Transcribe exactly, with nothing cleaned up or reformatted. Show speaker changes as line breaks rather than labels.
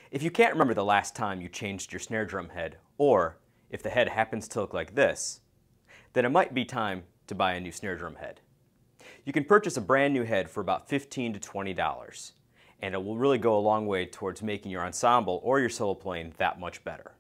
If you can't remember the last time you changed your snare drum head, or if the head happens to look like this, then it might be time to buy a new snare drum head. You can purchase a brand new head for about fifteen to twenty dollars, and it will really go a long way towards making your ensemble or your solo playing that much better.